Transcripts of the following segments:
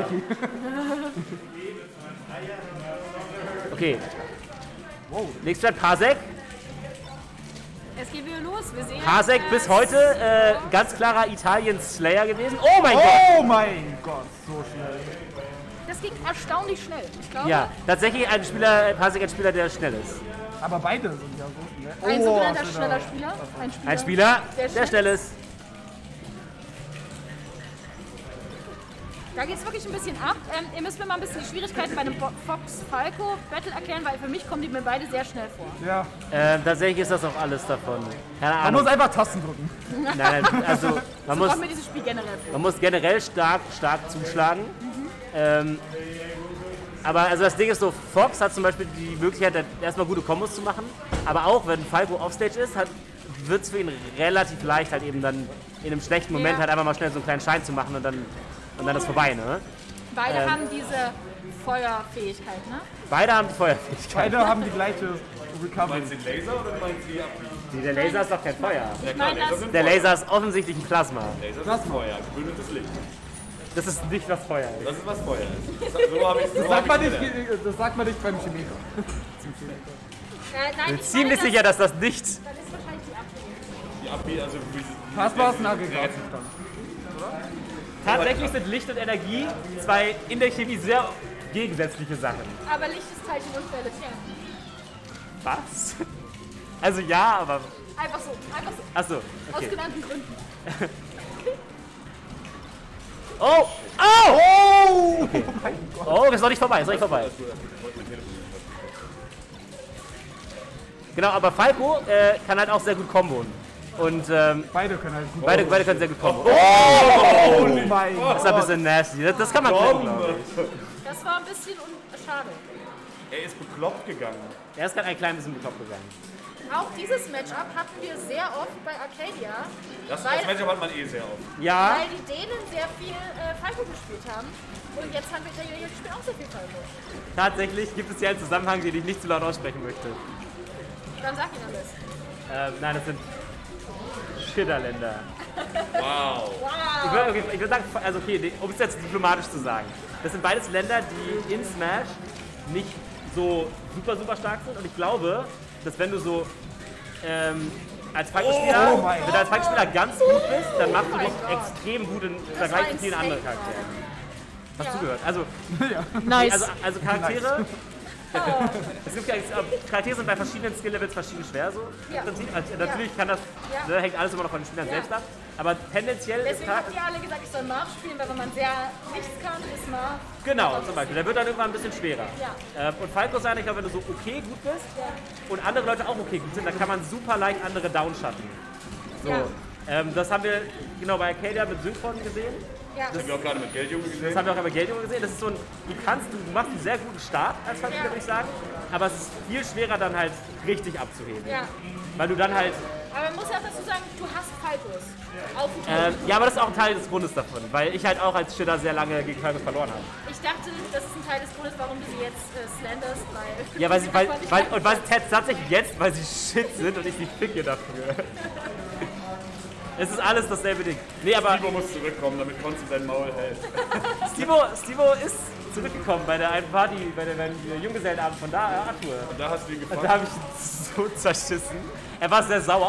Tricky. Okay. Wow. Nächstes Mal Parsec. Es geht wieder los, wir sehen. Parsec bis heute ganz klarer Italien-Slayer gewesen. Oh mein Gott! Oh mein Gott, so schnell. Das ging erstaunlich schnell. Ich glaube, Ja, tatsächlich ein Spieler, Parsec ein Spieler, der schnell ist. Aber beide sind ja so schnell. ein sogenannter schneller Spieler. Ein Spieler, der schnell ist. Da geht es wirklich ein bisschen ab. Ihr müsst mir mal ein bisschen die Schwierigkeiten bei einem Fox-Falco-Battle erklären, weil für mich kommen die mir beide sehr schnell vor. Ja. Tatsächlich ist das auch alles davon. Keine Man Ahnung. muss einfach Tasten drücken. Nein, also man Kommt mir dieses Spiel generell vor. man muss generell stark zuschlagen. Aber also das Ding ist so, Fox hat zum Beispiel die Möglichkeit, erstmal gute Kombos zu machen. Aber auch wenn Falco offstage ist, wird es für ihn relativ leicht, halt eben dann in einem schlechten Moment halt einfach mal schnell so einen kleinen Schein zu machen und dann ist vorbei, ne? Beide haben diese Feuerfähigkeit, ne? Beide haben die Feuerfähigkeit. Beide haben die gleiche Recovery. Meinst du den Laser oder meinst du die Abwehr? Der Laser ist doch kein Feuer. Ich meine, das Der Laser ist offensichtlich ein Plasma. Laser ist Feuer, gebündeltes Licht. Das ist nicht, was Feuer ist. Das ist was Feuer ist. So habe ich Das sagt man nicht beim Chemiker. nein, Ich bin ich ziemlich meine, sicher, dass das nicht... das ist wahrscheinlich die Abwehr. Die Abwehr, also Passbar ist ein Aggregatzustand. Tatsächlich sind Licht und Energie zwei in der Chemie sehr gegensätzliche Sachen. Aber Licht ist Teilchen und Welle. Was? Also ja, aber... Einfach so. Achso, Aus okay. genannten Gründen. Oh! Oh! Okay. Oh, ist noch nicht vorbei, Genau, aber Falco kann halt auch sehr gut kombon. Und Beide können halt gut. beide können sehr gut kombon. Oh mein Gott. Das ist ein bisschen nasty. Das kann man klicken, glaube ich. Das war ein bisschen schade. er ist bekloppt gegangen. Er ist gerade ein klein bisschen bekloppt gegangen. Auch dieses Matchup hatten wir sehr oft bei Arcadia, Das weil, Matchup hat man eh sehr oft. Ja, weil die Dänen sehr viel Falco gespielt haben. Und jetzt haben wir Italiener spielen auch sehr viel Falco. tatsächlich gibt es hier einen Zusammenhang, den ich nicht zu laut aussprechen möchte. Dann sag ihn am besten. Nein, das sind Schilderländer. Wow. Ich würde sagen, also okay, um es jetzt diplomatisch zu sagen, das sind beides Länder, die in Smash nicht so super stark sind. Und ich glaube, dass wenn du so als Falco-Spieler, wenn du als Falco-Spieler ganz gut bist, dann machst du dich extrem gut im Vergleich zu vielen anderen Charakteren. Hast du gehört? Also, Nice. also Charaktere. Es gibt Charaktere sind bei verschiedenen Skill-Levels verschieden schwer so. Ja. Im Prinzip. Also, natürlich kann das, ne, hängt alles immer noch von den Spielern selbst ab. Aber tendenziell ist Deswegen habt ihr alle gesagt, ich soll Marv spielen, weil wenn man sehr nichts kann, ist Marv. genau, zum Beispiel. Der wird dann irgendwann ein bisschen schwerer. Ja. Und Falco sein, ich glaube, wenn du so okay gut bist und andere Leute auch okay gut sind, dann kann man super leicht andere downschatten. So. Ja. Das haben wir genau bei Arcadia mit Synchron gesehen. Ja. Das haben wir auch gerade mit Geldjunge Das gesehen. haben wir auch bei Geldjunge gesehen. Das ist so ein, du machst einen sehr guten Start als Falco, würde ich sagen. Aber es ist viel schwerer dann halt richtig abzuheben. Ja. Weil du dann halt, Aber man muss ja auch dazu sagen, du hast Falcos. Auf dem Turm. ja, aber das ist auch ein Teil des Grundes davon. Weil ich halt auch als Schiller sehr lange gegen Falco verloren habe. Ich dachte, das ist ein Teil des Grundes, warum du sie jetzt slanderst, weil... Ja, weil sie tatsächlich jetzt, weil sie shit sind und ich sie ficke dafür. Es ist alles dasselbe Ding. Nee, aber Stivo muss zurückkommen, damit Konzi sein Maul hält. Stivo ist zurückgekommen bei der einen Party, bei der Junggesellenabend von da, Arthur. Und da hast du ihn Da gefragt. habe ich ihn so zerschissen. Er war sehr sauer.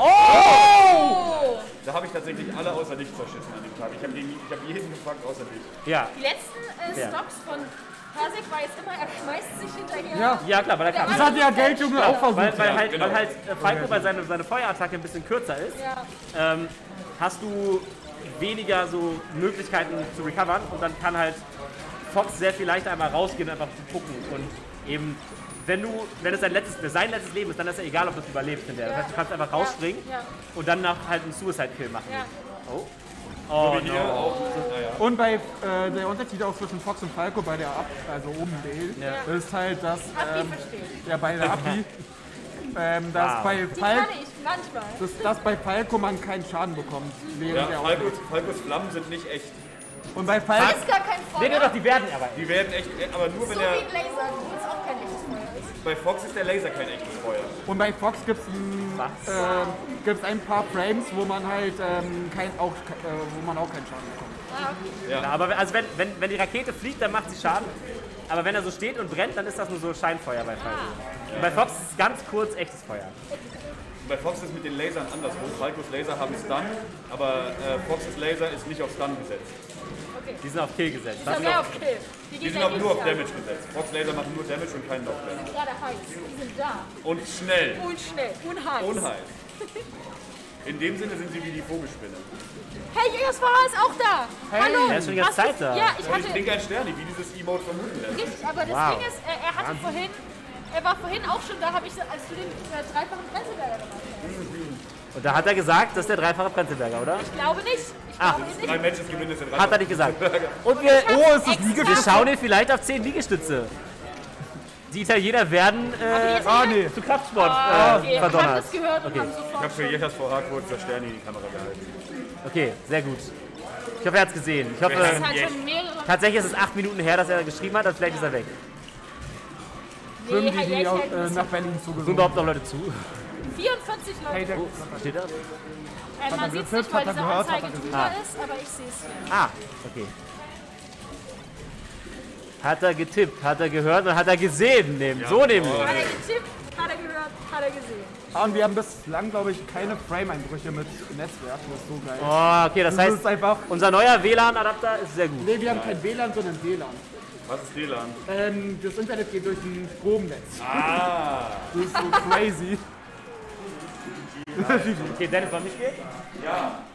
Oh! Da habe ich tatsächlich alle außer dich zerschissen an dem Tag. Ich habe jeden gefragt außer dich. Ja. Die letzten Ja. Stocks von Parsec war jetzt immer, er schmeißt sich hinterher. Ja, klar, weil er kann. Das hat ja Geldjunge auch versucht. Weil halt Falco bei seine Feuerattacke ein bisschen kürzer ist, Ja. hast du weniger so Möglichkeiten zu recovern und dann kann halt Fox sehr viel leichter einmal rausgehen und einfach gucken und eben, wenn es sein letztes Leben ist, dann ist ja egal, ob du es überlebst hinterher. Das heißt, du kannst einfach rausspringen und dann nach halt einen Suicide-Kill machen. Ja. Oh. Oh Hier no. auch. Und bei der Unterschied auch zwischen Fox und Falco bei der Up, also oben B, ist halt, dass Abi verstehe. ja, bei der Abi, dass, bei Die Falco, kann ich manchmal. dass bei Falco man keinen Schaden bekommt. Während Ja, der Falcos Flammen sind nicht echt. Und bei Das Falco, ist gar kein Feuer. Nee, doch, die werden aber. Die werden echt, aber nur So wenn wie der. ein Laser, wo es auch kein echtes Feuer ist. Bei Fox ist der Laser kein echtes Feuer. und bei Fox gibt es ein paar Frames, wo man halt wo man auch keinen Schaden bekommt. Ja, aber also wenn die Rakete fliegt, dann macht sie Schaden. Aber wenn er so steht und brennt, dann ist das nur so Scheinfeuer bei Falco. Und bei Fox ist es ganz kurz echtes Feuer. Bei Fox ist es mit den Lasern andersrum. Falcos Laser haben Stun, aber Foxes Laser ist nicht auf Stun gesetzt. Okay. Die sind auf Kill gesetzt. Die sind mehr auf Kill. Die sind auch nur auf Damage gesetzt. Fox Laser machen nur Damage und keinen Knockback. Ja, der heiß. Die sind da. Und schnell. Und schnell. Und heiß. Und heiß. In dem Sinne sind sie wie die Vogelspinne. Hey, JSVH ist auch da. Hallo. Er ist schon die ganze Zeit da. Ja, ich Und ich hatte... trinke ein Sterni, wie dieses Emote vermuten lässt. Richtig, aber das Wow. Ding ist, er war vorhin auch schon da, als du den dreifachen Prenzlberger gemacht hast. Und da hat er gesagt, das ist der dreifache Prenzlberger, oder? Ich glaube nicht. Ich Ah. glaube nicht. 3 Matches gewinnen ist in Hat er nicht gesagt. Und wir, Oh, ist das Extra- wir schauen ihn vielleicht auf 10 Liegestütze. Die Italiener werden Nee. zu Kraftsport Okay, haben verdonnert. das gehört und Okay. haben Ich sofort habe für Jechers VH kurz der Sterni in die Kamera gehalten. Okay, sehr gut. Ich hoffe, er hat es gesehen. Ich hoffe, Das ist halt schon mehrere... tatsächlich ist es 8 Minuten her, dass er geschrieben hat, also vielleicht ist er weg. Schwimmen die, Herr die Jelch auch, hält ein bisschen- nach Berlin Sind zugesungen. überhaupt noch Leute zu? 44 Leute. Hey, der, Steht das? Man sieht es nicht, weil diese Anzeige drüber ist, aber ich sehe es. Ah, okay. Hat er getippt, hat er gehört und hat er gesehen. So nämlich. Hat er getippt, hat er gehört, hat er gesehen. und wir haben bislang, glaube ich, keine Frame-Einbrüche mit Netzwerk. Das ist so geil. Oh, okay, das Das heißt, ist einfach... unser neuer WLAN-Adapter ist sehr gut. Nee, wir haben kein WLAN, sondern WLAN. Was ist WLAN? Das Internet geht durch ein Stromnetz. Ah! Das ist so crazy. Okay, Dennis, wann nicht geht? Ja.